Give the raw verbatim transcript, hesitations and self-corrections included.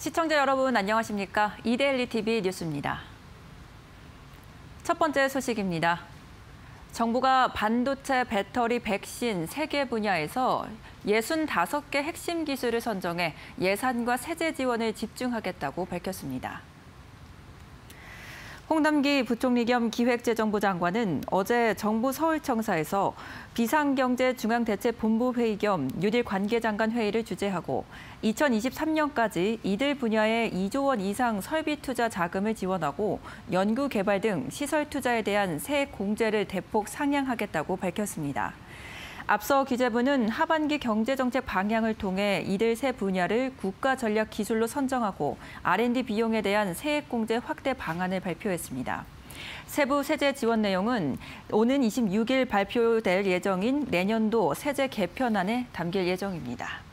시청자 여러분 안녕하십니까? 이데일리 티비 뉴스입니다. 첫 번째 소식입니다. 정부가 반도체, 배터리, 백신 세 개 분야에서 육십오 개 핵심 기술을 선정해 예산과 세제 지원을 집중하겠다고 밝혔습니다. 홍남기 부총리 겸 기획재정부 장관은 어제 정부 서울청사에서 비상경제중앙대책본부 회의 겸 뉴딜 관계장관 회의를 주재하고 이천이십삼 년까지 이들 분야에 이조 원 이상 설비 투자 자금을 지원하고 연구 개발 등 시설 투자에 대한 세액 공제를 대폭 상향하겠다고 밝혔습니다. 앞서 기재부는 하반기 경제정책 방향을 통해 이들 세 분야를 국가 전략 기술로 선정하고 알 앤 디 비용에 대한 세액 공제 확대 방안을 발표했습니다. 세부 세제 지원 내용은 오는 이십육 일 발표될 예정인 내년도 세제 개편안에 담길 예정입니다.